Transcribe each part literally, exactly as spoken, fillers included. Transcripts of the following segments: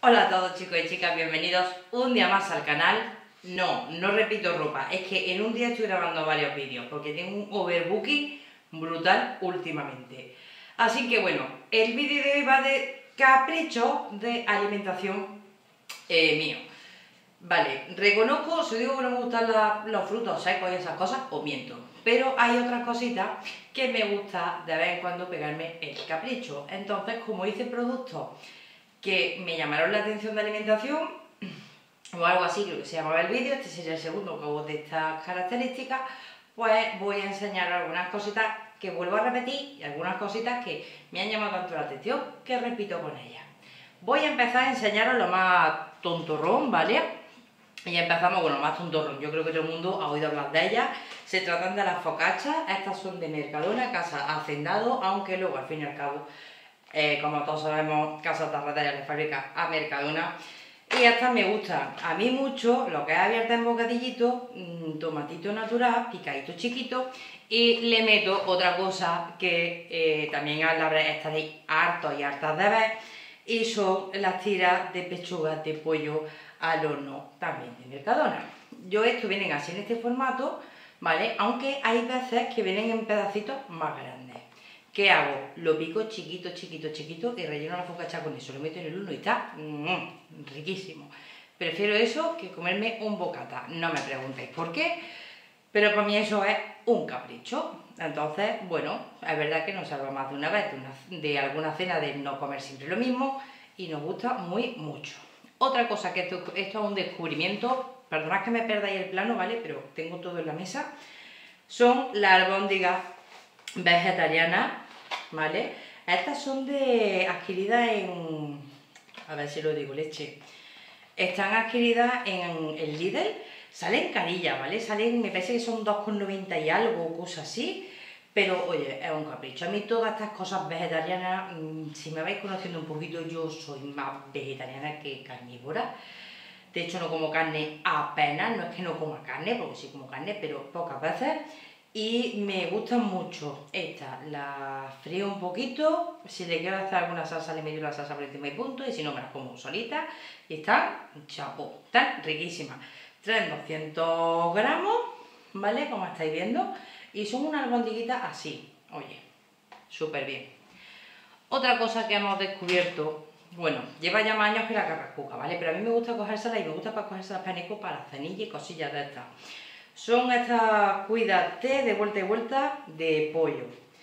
Hola a todos chicos y chicas, bienvenidos un día más al canal. No, no repito ropa, es que en un día estoy grabando varios vídeos porque tengo un overbooking brutal últimamente. Así que bueno, el vídeo de hoy va de capricho de alimentación eh, mío. Vale, reconozco, si digo que no me gustan la, los frutos secos y esas cosas, os miento. Pero hay otras cositas que me gusta de vez en cuando pegarme el capricho. Entonces, como hice productos que me llamaron la atención de alimentación o algo así, creo que se llamaba el vídeo, este sería el segundo que hago de estas características, pues voy a enseñar algunas cositas que vuelvo a repetir y algunas cositas que me han llamado tanto la atención que repito con ellas. Voy a empezar a enseñaros lo más tontorrón, ¿vale? Y empezamos con lo más tontorrón, yo creo que todo el mundo ha oído hablar de ellas. Se tratan de las focaccias, estas son de Mercadona, Casa Hacendado, aunque luego al fin y al cabo Eh, como todos sabemos, Casa Tarratella le fabrica a Mercadona. Y estas me gustan a mí mucho, lo que es abierta en bocadillito, mmm, tomatito natural, picadito chiquito, y le meto otra cosa que eh, también estaréis hartos y hartas de ver, y son las tiras de pechugas de pollo al horno, también de Mercadona. Yo estos vienen así en este formato, ¿vale? Aunque hay veces que vienen en pedacitos más grandes. ¿Qué hago? Lo pico chiquito, chiquito, chiquito y relleno la focaccia con eso. Lo meto en el horno y está mmm, riquísimo. Prefiero eso que comerme un bocata. No me preguntéis por qué, pero para mí eso es un capricho. Entonces, bueno, es verdad que nos salva más de una vez de, una, de alguna cena de no comer siempre lo mismo y nos gusta muy mucho. Otra cosa que esto, esto es un descubrimiento, perdonad que me perdáis el plano, ¿vale? Pero tengo todo en la mesa. Son las albóndigas vegetarianas, ¿vale? Estas son de adquiridas en... a ver si lo digo, leche. Están adquiridas en el Lidl, salen carillas, ¿vale? Salen, me parece que son dos con noventa y algo, cosas así. Pero, oye, es un capricho. A mí todas estas cosas vegetarianas, si me vais conociendo un poquito, yo soy más vegetariana que carnívora. De hecho, no como carne apenas, no es que no coma carne, porque sí como carne, pero pocas veces. Y me gustan mucho estas, las frío un poquito, si le quiero hacer alguna salsa le meto la salsa por encima y punto, y si no me las como solitas, y están chapó, están riquísimas. Traen doscientos gramos, ¿vale? Como estáis viendo, y son unas albondiguitas así, oye, súper bien. Otra cosa que hemos descubierto, bueno, lleva ya más años que la carrascuca, ¿vale? Pero a mí me gusta cogérsela y me gusta para cogérselas panico para cenilla y cosillas de estas. Son estas cuídate de vuelta y vuelta de pollo.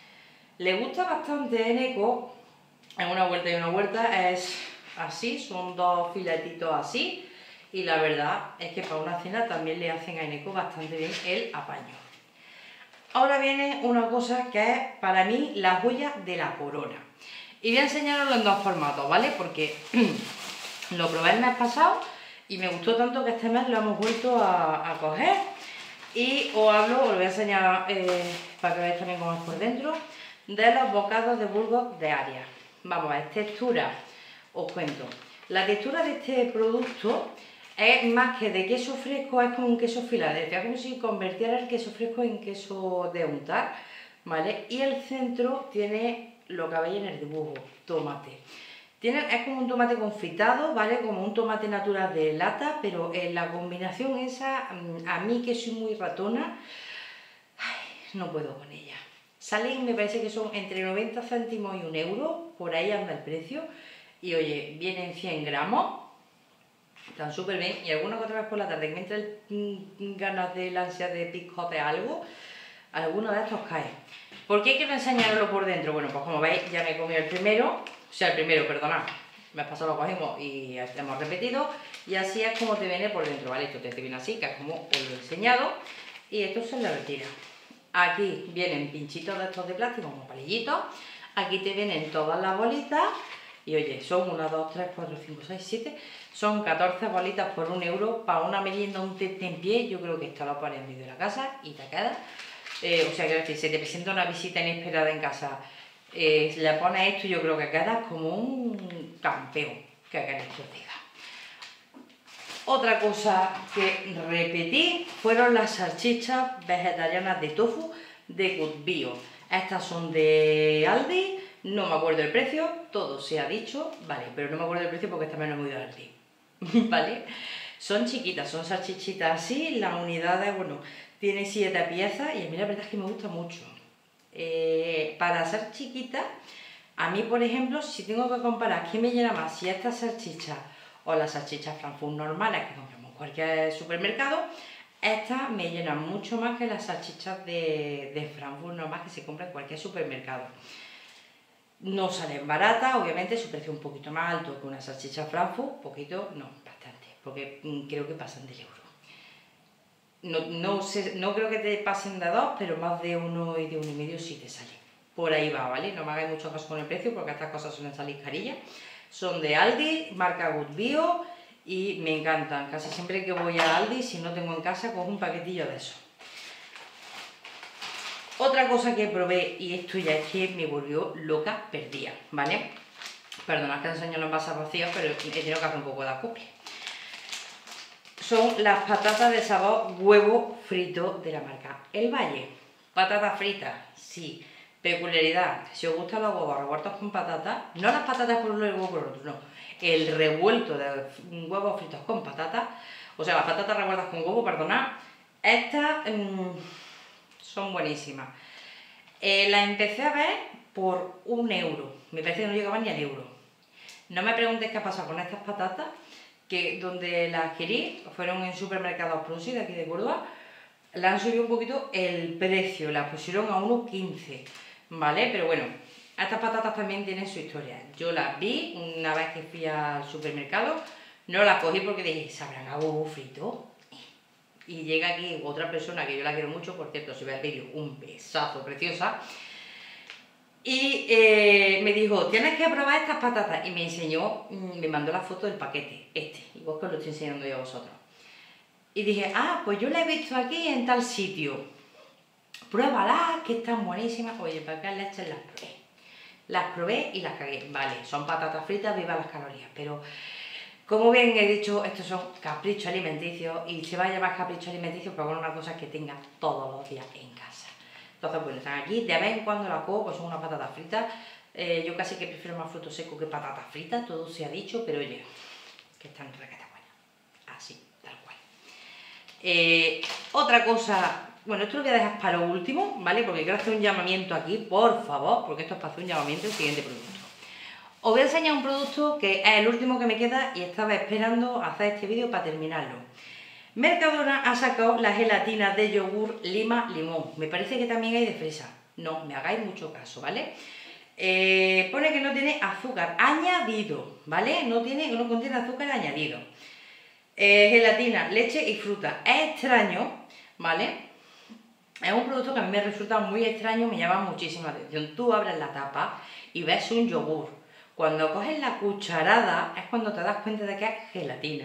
Le gusta bastante en Eco, en una vuelta y una vuelta, es así, son dos filetitos así. Y la verdad es que para una cena también le hacen a Eneco bastante bien el apaño. Ahora viene una cosa que es para mí la joya de la corona. Y voy a enseñaroslo en dos formatos, ¿vale? Porque lo probé el mes pasado y me gustó tanto que este mes lo hemos vuelto a, a coger. Y os hablo, os lo voy a enseñar eh, para que veáis también cómo es por dentro, de los bocados de Burgos de Arias. Vamos a ver, textura, os cuento. La textura de este producto es más que de queso fresco, es como un queso Filadelfia, como si convirtiera el queso fresco en queso de untar, ¿vale? Y el centro tiene lo que veis en el dibujo, tomate. Tiene, es como un tomate confitado, ¿vale? Como un tomate natural de lata, pero en la combinación esa, a mí que soy muy ratona, ay, no puedo con ella. Salen, me parece que son entre noventa céntimos y un euro, por ahí anda el precio. Y oye, vienen cien gramos, están súper bien. Y alguna otra vez por la tarde, que me entra el, ganas de la ansia de picote algo, alguno de estos cae. ¿Por qué quiero enseñaroslo por dentro? Bueno, pues como veis, ya me he comido el primero. O sea, el primero, perdonad, me ha pasado, lo cogimos y hemos repetido. Y así es como te viene por dentro, ¿vale? Esto te viene así, que es como os lo he enseñado. Y esto se le retira. Aquí vienen pinchitos de estos de plástico, como palillitos. Aquí te vienen todas las bolitas. Y oye, son una, dos, tres, cuatro, cinco, seis, siete. Son catorce bolitas por un euro. Para una merienda, un té en pie, yo creo que esto lo pones en medio de la casa y te queda. Eh, o sea, que si se te presenta una visita inesperada en casa, Eh, le pones esto y yo creo que quedas como un campeón, que queréis que os diga. Otra cosa que repetí fueron las salchichas vegetarianas de tofu de Good Bio. Estas son de Aldi, No me acuerdo el precio, todo se ha dicho, vale, pero no me acuerdo el precio porque esta vez no me voy a dar ti, ¿vale? Son chiquitas, son salchichitas así, la unidad de, bueno, tiene siete piezas y a mí la verdad es que me gusta mucho. Eh, para ser chiquita, a mí por ejemplo, si tengo que comparar qué me llena más, si estas salchichas o las salchichas Frankfurt normales que compramos en cualquier supermercado, estas me llenan mucho más que las salchichas de, de Frankfurt normales que se compran en cualquier supermercado. No salen baratas, obviamente su precio es un poquito más alto que una salchicha Frankfurt, poquito, no, bastante, porque creo que pasan del euro. No, no, sé, no creo que te pasen de dos, pero más de uno y de uno y medio sí te sale. Por ahí va, ¿vale? No me hagáis mucho caso con el precio porque estas cosas suelen salir carillas. Son de Aldi, marca Good Bio y me encantan. Casi siempre que voy a Aldi, si no tengo en casa, cojo un paquetillo de eso. Otra cosa que probé, y esto ya es que me volvió loca perdida, ¿vale? Perdonad que enseño los envases vacíos, pero he tenido que hacer un poco de acopio. Son las patatas de sabor huevo frito de la marca El Valle. Patatas fritas, sí. Peculiaridad, si os gustan los huevos revueltos con patatas, no las patatas por un huevo por otro, no. El revuelto de huevos fritos con patatas, o sea, las patatas revueltas con huevo, perdonad, estas mmm, son buenísimas. Eh, las empecé a ver por un euro, me parece que no llegaban ni al euro. No me preguntéis qué ha pasado con estas patatas, que donde las adquirí, fueron en supermercados Prusi de aquí de Córdoba, le han subido un poquito el precio, las pusieron a uno quince, ¿vale? Pero bueno, estas patatas también tienen su historia. Yo las vi una vez que fui al supermercado, no las cogí porque dije, ¿sabrán a huevo frito? Y llega aquí otra persona que yo la quiero mucho, por cierto, si ve el vídeo, un besazo, preciosa, y eh, me dijo, tienes que probar estas patatas, y me enseñó, me mandó la foto del paquete, este, igual que os lo estoy enseñando yo a vosotros. Y dije, ah, pues yo la he visto aquí en tal sitio. Pruébalas, que están buenísimas. Oye, para qué leches las probé. Las probé y las cagué. Vale, son patatas fritas, viva las calorías. Pero, como bien he dicho, estos son caprichos alimenticios. Y se va a llamar capricho alimenticio, pero bueno, una cosa que tenga todos los días en casa. Entonces, bueno, están aquí. De vez en cuando las cojo, pues son unas patatas fritas. Eh, yo casi que prefiero más frutos secos que patatas fritas, todo se ha dicho. Pero oye, que están requete buenas. Así, tal cual. Eh, otra cosa, bueno, esto lo voy a dejar para lo último, ¿vale? Porque quiero hacer un llamamiento aquí, por favor, porque esto es para hacer un llamamiento al siguiente producto. Os voy a enseñar un producto que es el último que me queda y estaba esperando hacer este vídeo para terminarlo. Mercadona ha sacado la gelatina de yogur lima limón. Me parece que también hay de fresa. No me hagáis mucho caso, ¿vale? Eh, pone que no tiene azúcar añadido, ¿vale? No tiene, no contiene azúcar añadido. Eh, gelatina, leche y fruta. Es extraño, ¿vale? Es un producto que a mí me resulta muy extraño, me llama muchísima atención. Tú abres la tapa y ves un yogur. Cuando coges la cucharada es cuando te das cuenta de que es gelatina.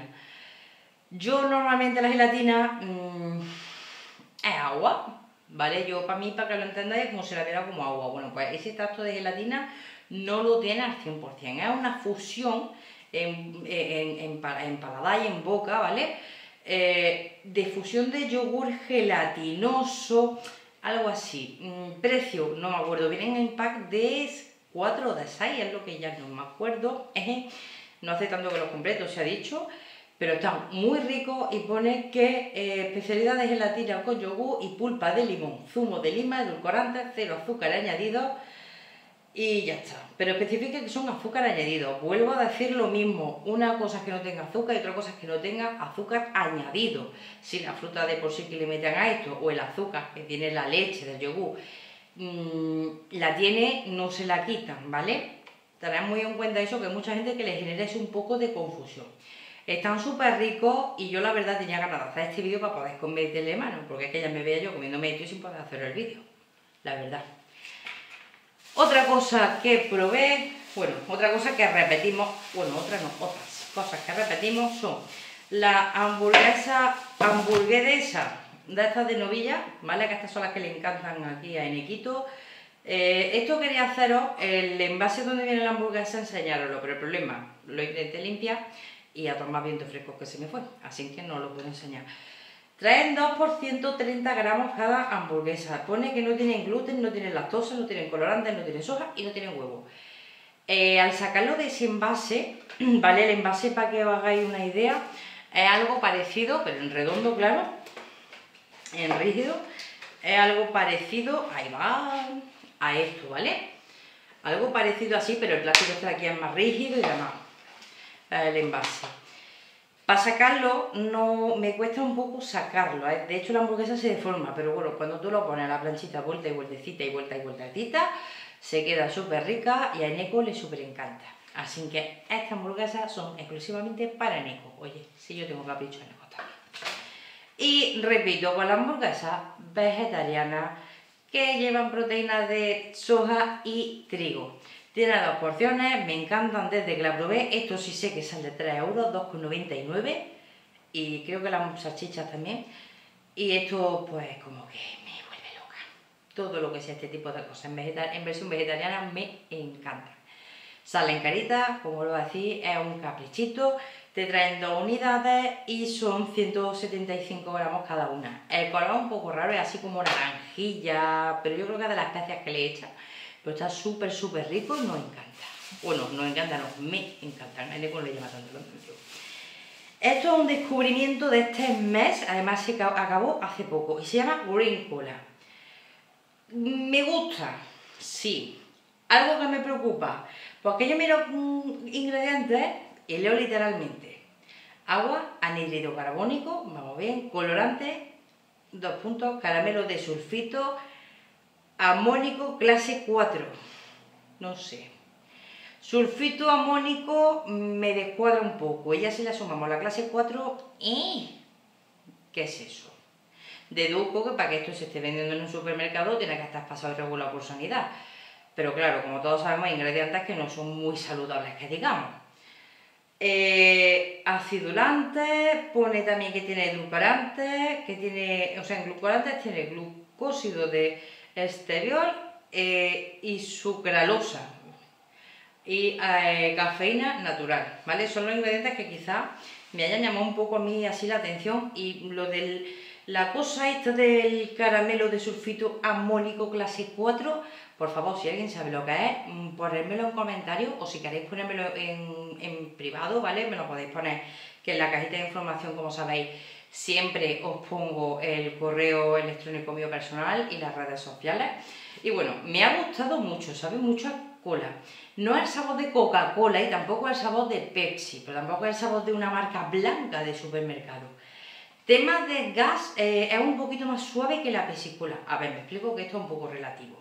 Yo normalmente la gelatina mmm, es agua, ¿vale? Yo para mí, para que lo entendáis, es como si la viera como agua. Bueno, pues ese extracto de gelatina no lo tiene al cien por cien. Es una fusión En, en, en, en paladar y en boca, ¿vale? Eh, de fusión de yogur gelatinoso, algo así. Mm, precio, no me acuerdo, vienen en pack de cuatro o de seis, es lo que ya no me acuerdo. Eh, no hace tanto que los compré, todo se ha dicho, pero están muy ricos y pone que eh, especialidad de gelatina con yogur y pulpa de limón, zumo de lima, edulcorante, cero azúcar añadido. Y ya está, pero especifica que son azúcar añadido. Vuelvo a decir lo mismo, una cosa es que no tenga azúcar y otra cosa es que no tenga azúcar añadido. Si la fruta de por sí que le metan a esto, o el azúcar que tiene la leche del yogur, mmm, la tiene, no se la quitan, ¿vale? Tened muy en cuenta eso, que hay mucha gente que le genera eso un poco de confusión. Están súper ricos y yo la verdad tenía ganas de hacer este vídeo para poder comerle mano, porque es que ya me veía yo comiéndome esto sin poder hacer el vídeo, la verdad. Otra cosa que probé, bueno, otra cosa que repetimos, bueno, otra no, otras cosas que repetimos son la hamburguesa, hamburguesa de estas de novilla, ¿vale? Que estas son las que le encantan aquí a Enequito. Eh, esto quería haceros, el envase donde viene la hamburguesa, enseñaroslo, pero el problema, lo intenté limpiar y a tomar viento fresco que se me fue, así que no lo puedo enseñar. Traen dos por ciento treinta gramos cada hamburguesa. Pone que no tienen gluten, no tienen lactosa, no tienen colorantes, no tienen soja y no tienen huevo. Eh, al sacarlo de ese envase, ¿vale? El envase, para que os hagáis una idea, es algo parecido, pero en redondo, claro, en rígido, es algo parecido, ahí va, a esto, ¿vale? Algo parecido así, pero el plástico este de aquí es más rígido y demás, el envase. Para sacarlo, no me cuesta un poco sacarlo, ¿eh? De hecho la hamburguesa se deforma, pero bueno, cuando tú lo pones a la planchita vuelta y vueltecita y vuelta y vueltecita, se queda súper rica y a Eneco le súper encanta. Así que estas hamburguesas son exclusivamente para Eneco. Oye, si yo tengo capricho, Eneco también. Y repito, con las hamburguesas vegetarianas que llevan proteínas de soja y trigo. Tiene dos porciones, me encantan desde que la probé. Esto sí sé que sale tres euros, dos con noventa y nueve. Y creo que las salchichas también. Y esto pues como que me vuelve loca. Todo lo que sea este tipo de cosas en, en versión vegetariana me encanta. Salen caritas, como lo decís, es un caprichito. Te traen dos unidades y son ciento setenta y cinco gramos cada una. El color es un poco raro, es así como naranjilla, pero yo creo que es de las especias que le he echado. Pero está súper, súper rico y nos encanta. Bueno, nos encanta, no, me encantan. El Eco le llama tanto lo mismo. Esto es un descubrimiento de este mes, además se acabó hace poco, y se llama Green Cola. Me gusta, sí. Algo que me preocupa, porque yo miro mmm, ingredientes y leo literalmente. Agua, anhídrido carbónico, vamos bien, colorante, dos puntos, caramelo de sulfito, amónico clase cuatro, no sé. Sulfito amónico me descuadra un poco, ella si la sumamos la clase cuatro, ¿eh? ¿Qué es eso? Deduzco que para que esto se esté vendiendo en un supermercado tiene que estar pasado y regulado por sanidad. Pero claro, como todos sabemos, hay ingredientes que no son muy saludables, que digamos. Eh, acidulantes, pone también que tiene edulcorantes, que tiene, o sea, en edulcorantes tiene glucósido de esteriol eh, y sucralosa y eh, cafeína natural, ¿vale? Son los ingredientes que quizás me hayan llamado un poco a mí así la atención, y lo de la cosa esta del caramelo de sulfito amónico clase cuatro, por favor, si alguien sabe lo que es, ponérmelo en comentarios, o si queréis ponérmelo en, en privado, ¿vale? Me lo podéis poner, que en la cajita de información, como sabéis, siempre os pongo el correo electrónico mío personal y las redes sociales. Y bueno, me ha gustado mucho, sabe mucho a cola. No es el sabor de Coca-Cola y tampoco es el sabor de Pepsi, pero tampoco es el sabor de una marca blanca de supermercado. Tema de gas, eh, es un poquito más suave que la Pepsi-Cola. A ver, me explico que esto es un poco relativo.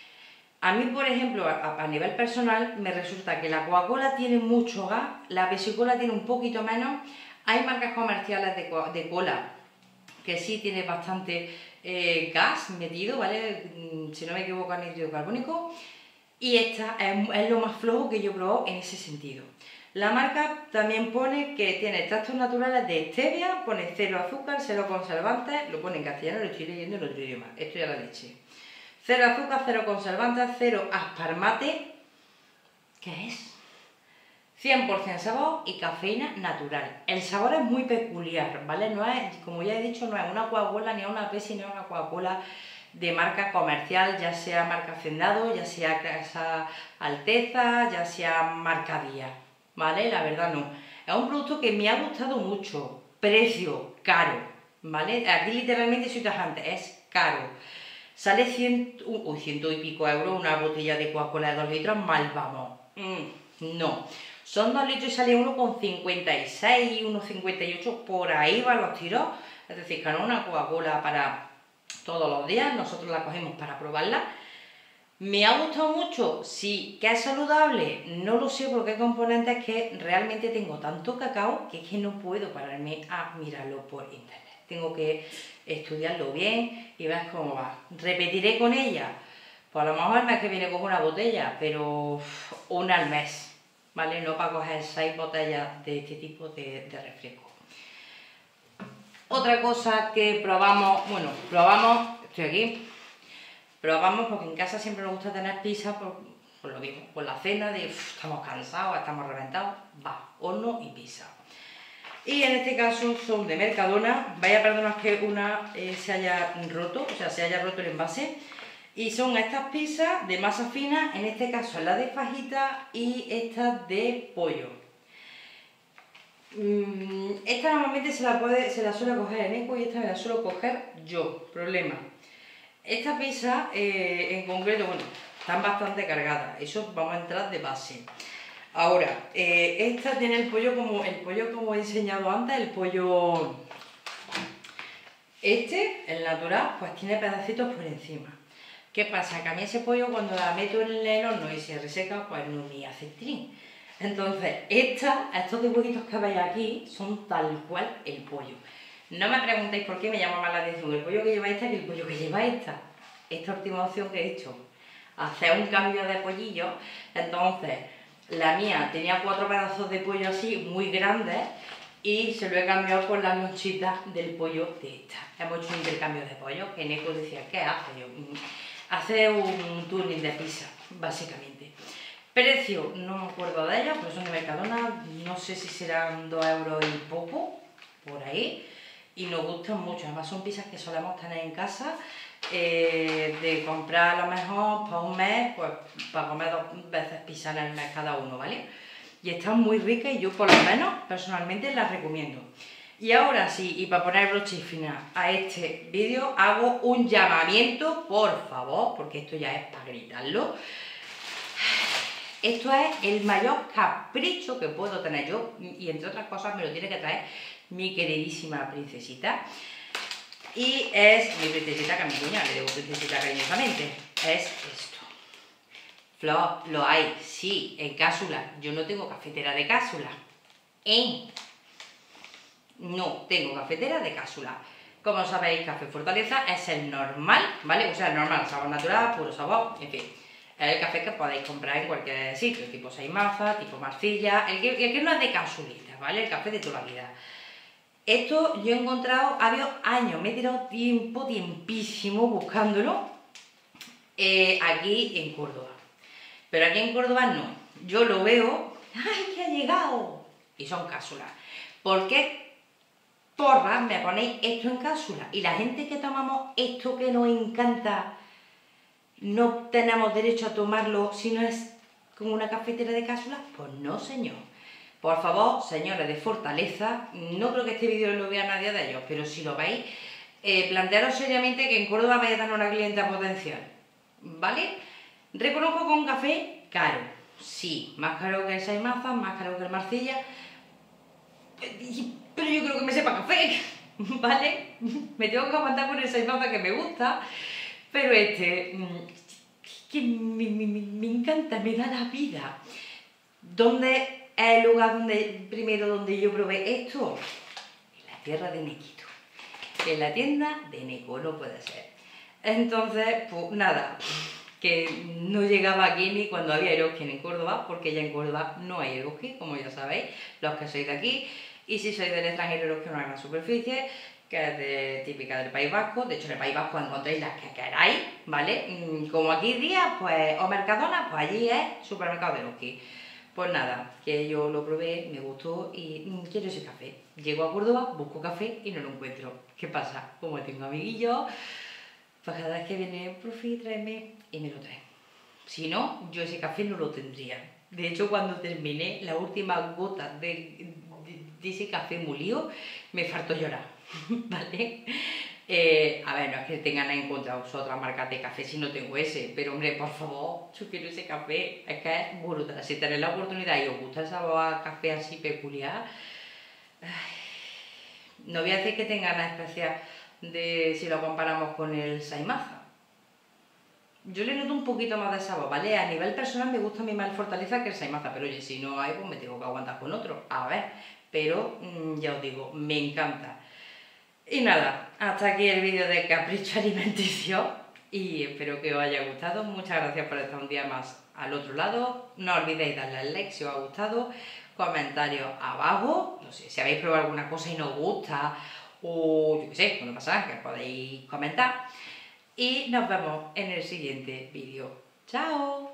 A mí, por ejemplo, a, a nivel personal, me resulta que la Coca-Cola tiene mucho gas, la Pepsi-Cola tiene un poquito menos. Hay marcas comerciales de, de cola que sí tiene bastante eh, gas metido, ¿vale? Si no me equivoco, anhídrido carbónico. Y esta es, es lo más flojo que yo he probado en ese sentido. La marca también pone que tiene extractos naturales de stevia, pone cero azúcar, cero conservantes, lo pone en castellano, lo estoy leyendo en otro idioma, esto ya la leche. Cero azúcar, cero conservantes, cero asparmate, ¿qué es? cien por cien sabor y cafeína natural. El sabor es muy peculiar, ¿vale? No es, como ya he dicho, no es una Coca-Cola, ni una Pepsi, ni una Coca-Cola de marca comercial, ya sea marca Hacendado, ya sea Casa Alteza, ya sea marca Vía, ¿vale? La verdad no. Es un producto que me ha gustado mucho. Precio, caro, ¿vale? Aquí literalmente soy tajante, es caro. Sale ciento, uy, ciento y pico euros una botella de Coca-Cola de dos litros, mal vamos. Mm, no. Son dos litros y sale uno con cincuenta y seis, uno con cincuenta y ocho, por ahí van los tiros. Es decir, que no es una Coca-Cola para todos los días, nosotros la cogemos para probarla. ¿Me ha gustado mucho? Sí. ¿Que es saludable? No lo sé, porque hay componentes que realmente tengo tanto cacao que es que no puedo pararme a mirarlo por internet. Tengo que estudiarlo bien y ver cómo va. ¿Repetiré con ella? Pues a lo mejor el mes que viene cojo una botella, pero una al mes, ¿vale? No para coger seis botellas de este tipo de, de refresco. Otra cosa que probamos, bueno, probamos, estoy aquí, probamos porque en casa siempre nos gusta tener pizza por, por lo mismo, por la cena de uff, estamos cansados, estamos reventados, va, horno y pizza. Y en este caso son de Mercadona. Vaya, perdonad que una eh, se haya roto, o sea, se haya roto el envase. Y son estas pizzas de masa fina, en este caso la de fajita y esta de pollo. Mm, esta normalmente se la, puede, se la suele coger en Eco y esta me la suelo coger yo. Problema. Esta pizza eh, en concreto, bueno, están bastante cargadas. Eso vamos a entrar de base. Ahora, eh, esta tiene el pollo como el pollo como he enseñado antes, el pollo este, el natural, pues tiene pedacitos por encima. ¿Qué pasa? Que a mí ese pollo cuando la meto en el horno y se reseca, pues no me hace trin. Entonces, esta, estos dos huequitos que veis aquí son tal cual el pollo. No me preguntéis por qué me llama más la atención el pollo que lleva esta que el pollo que lleva esta. Esta última opción que he hecho, hacer un cambio de pollillo. Entonces, la mía tenía cuatro pedazos de pollo así, muy grandes, y se lo he cambiado por las lonchitas del pollo de esta. Hemos hecho un intercambio de pollo, que Neko decía, ¿qué hace? Yo, hace un turning de pizza, básicamente. Precio, no me acuerdo de ellos, pero son de Mercadona, no sé si serán dos euros y poco, por ahí, y nos gustan mucho. Además son pizzas que solemos tener en casa, eh, de comprar a lo mejor para un mes, pues para comer dos veces pizza en el mes cada uno, ¿vale? Y están muy ricas y yo por lo menos personalmente las recomiendo. Y ahora sí, y para poner broche y final a este vídeo, hago un llamamiento, por favor, porque esto ya es para gritarlo. Esto es el mayor capricho que puedo tener yo, y entre otras cosas me lo tiene que traer mi queridísima princesita. Y es mi princesita, que a mi cuñada le digo princesita cariñosamente. Es esto. Flor, lo hay, sí, en cápsula. Yo no tengo cafetera de cápsula. ¿Eh? No tengo cafetera de cápsula. Como sabéis, Café Fortaleza es el normal, ¿vale? O sea, el normal, sabor natural, puro sabor, en fin. Es el café que podéis comprar en cualquier sitio, tipo seis mazas, tipo marcilla, el que, el que no es de cápsulita, ¿vale? El café de toda la vida. Esto yo he encontrado, ha habido años, me he tirado tiempo, tiempísimo buscándolo eh, aquí en Córdoba. Pero aquí en Córdoba no. Yo lo veo, ¡ay, que ha llegado! Y son cápsulas. ¿Por qué porras me ponéis esto en cápsula? Y la gente que tomamos esto que nos encanta, no tenemos derecho a tomarlo si no es con una cafetera de cápsula. Pues no, señor. Por favor, señores de Fortaleza, no creo que este vídeo lo vea nadie de ellos, pero si lo veis, eh, plantearos seriamente que en Córdoba vais a tener una clienta potencial, ¿vale? Reconozco que un café caro, sí, más caro que el seis mazas, más caro que el Marcilla, pero yo creo que me sepa café, ¿vale? Me tengo que aguantar con el seis mazas que me gusta, pero este, que me, me, me encanta, me da la vida. ¿Dónde es el lugar donde, primero donde yo probé esto? En la tierra de Nequito, en la tienda de Neko, no puede ser. Entonces, pues nada, que no llegaba aquí ni cuando había Eroski en Córdoba, porque ya en Córdoba no hay Eroski, como ya sabéis, los que sois de aquí, y si sois del extranjero, Eroski es una gran superficie, que es de, típica del País Vasco. De hecho en el País Vasco encontréis las que queráis, ¿vale? Como aquí día, pues, o Mercadona, pues allí es supermercado de Eroski. Pues nada, que yo lo probé, me gustó y mmm, quiero ese café. Llego a Córdoba, busco café y no lo encuentro. ¿Qué pasa? Como tengo amiguillos, pues cada vez que viene, profe, tráeme y me lo trae. Si no, yo ese café no lo tendría. De hecho, cuando terminé la última gota de, de, de ese café molido, me faltó llorar, ¿vale? Eh, a ver, no es que tengan en contra otras marcas de café si no tengo ese, pero hombre, por favor, yo quiero ese café, es que es brutal. Si tenéis la oportunidad y os gusta el sabor a café así peculiar, ay, no voy a decir que tenga nada especial de si lo comparamos con el Saimaza. Yo le noto un poquito más de sabor, ¿vale? A nivel personal me gusta a mí más el Fortaleza que el Saimaza, pero oye, si no hay, pues me tengo que aguantar con otro, a ver, pero mmm, ya os digo, me encanta. Y nada, hasta aquí el vídeo de capricho alimenticio y espero que os haya gustado. Muchas gracias por estar un día más al otro lado. No olvidéis darle al like si os ha gustado, comentarios abajo, no sé, si habéis probado alguna cosa y no os gusta o yo qué sé, no pasa nada, que podéis comentar. Y nos vemos en el siguiente vídeo. ¡Chao!